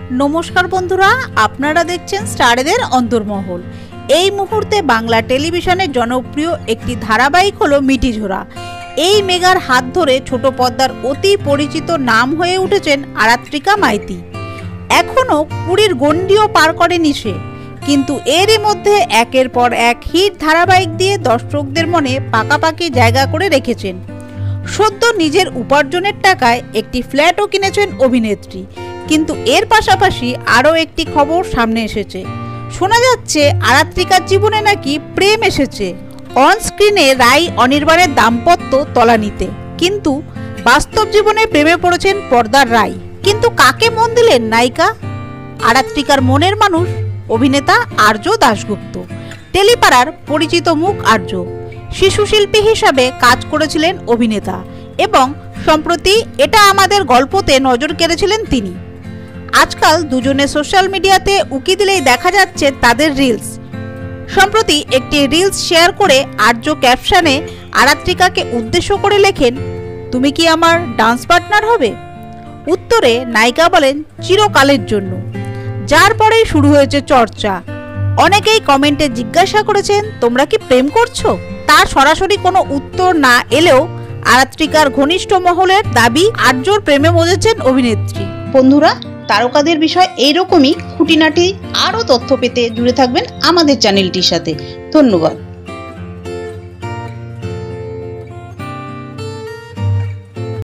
নমস্কার বন্ধুরা, আপনারা দেখছেন স্টারেদের অন্তর্মহল। এই মুহূর্তে বাংলা টেলিভিশনের জনপ্রিয় একটি ধারাবাহিক হলো মিটিঝোড়া। এই মেগার হাত ধরে ছোট পর্দার অতি পরিচিত নাম হয়ে উঠেছেন আরাত্রিকা মাইতি। এখনও 20-র গণ্ডিও পার করেনি সে, কিন্তু এরই মধ্যে একের পর এক হিট ধারাবাহিক দিয়ে দর্শকদের মনে পাকাপাকি জায়গা করে রেখেছেন। সদ্য নিজের উপার্জনের টাকায় একটি ফ্ল্যাটও কিনেছেন অভিনেত্রী। কিন্তু এর পাশাপাশি আরও একটি খবর সামনে এসেছে। শোনা যাচ্ছে আরাত্রিকার জীবনে নাকি প্রেম এসেছে। অন স্ক্রিনে রাই অনির্বাণের দাম্পত্য তলানিতে, কিন্তু বাস্তব জীবনে প্রেমে পড়েছেন পর্দার রাই। কিন্তু কাকে মন দিলেন নায়িকা? আরাত্রিকার মনের মানুষ অভিনেতা আর্য দাশগুপ্ত। টেলিপাড়ার পরিচিত মুখ আর্য শিশু শিল্পী হিসাবে কাজ করেছিলেন অভিনেতা, এবং সম্প্রতি এটা আমাদের গল্পতে নজর কেড়েছিলেন তিনি। আজকাল দুজনে সোশ্যাল মিডিয়াতে উকি দিলেই দেখা যাচ্ছে তাদের রিলস। সম্প্রতি একটি রিলস শেয়ার করে আর্য ক্যাপশনে আরাত্রিকাকে উদ্দেশ্য করে লেখেন, তুমি কি আমার ডান্স পার্টনার হবে? উত্তরে নায়িকা বলেন, চিরকালের জন্য। যার পরেই শুরু হয়েছে চর্চা। অনেকেই কমেন্টে জিজ্ঞাসা করেছেন, তোমরা কি প্রেম করছো? তার সরাসরি কোনো উত্তর না এলেও আরাত্রিকার ঘনিষ্ঠ মহলের দাবি আর্যর প্রেমে মজেছেন অভিনেত্রী। বন্ধুরা, তারকাদের বিষয় এইরকমই খুঁটিনাটি আরও তথ্য পেতে জুড়ে থাকবেন আমাদের চ্যানেলটির সাথে। ধন্যবাদ।